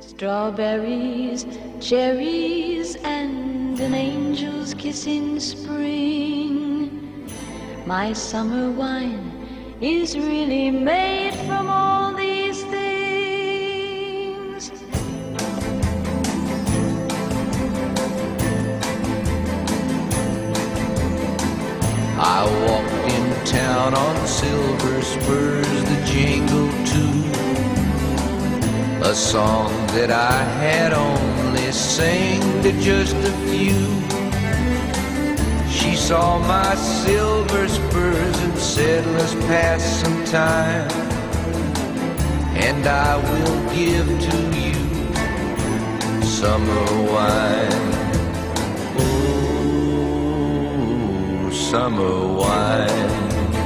Strawberries, cherries, and an angel's kiss in spring. My summer wine is really made from all these things. I walked in town on silver spurs that jingle too, a song that I had only sang to just a few. She saw my silver spurs and said, let's pass some time, and I will give to you summer wine. Oh, summer wine.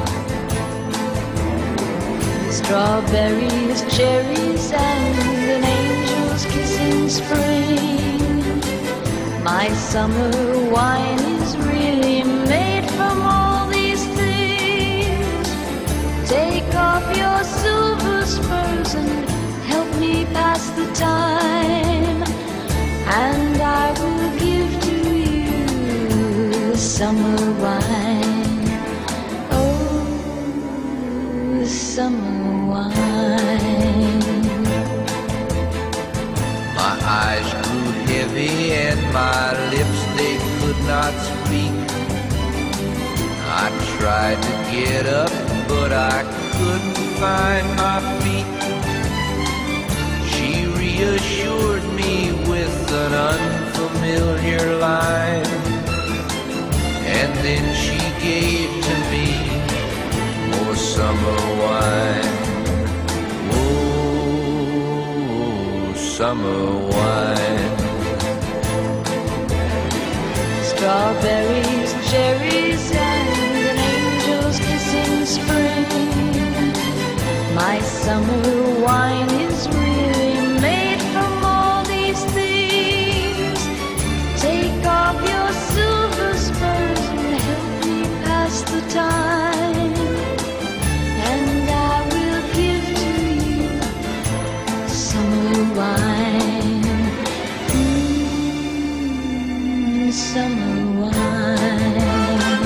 Strawberries, cherries, and an angel's kiss in spring. My summer wine is really made from all these things. Take off your silver spurs and help me pass the time, and I will give to you summer wine. Oh, summer wine. My eyes grew heavy and my lips, they could not speak. I tried to get up, but I couldn't find my feet. She reassured me with an unfamiliar line, and then she gave to me more summer wine. Oh, summer wine. Strawberries, cherries, and an angel's kiss in spring. My summer wine is really made from all these things. Take off your silver spurs and help me pass the time, and I will give to you summer wine. Summer wine.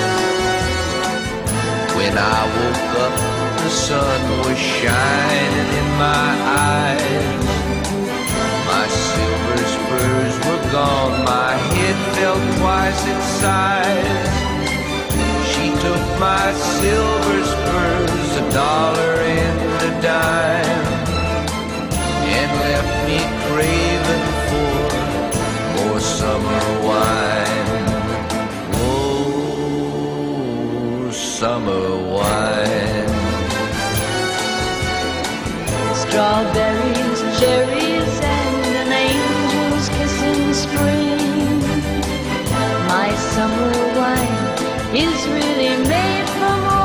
When I woke up, the sun was shining in my eyes. My silver spurs were gone, my head felt twice its size. She took my silver spurs, $1 and a dime, and left me craving for more summer wine. Oh, summer wine. Strawberries, cherries, and an angel's kiss in spring. My summer wine is really made from all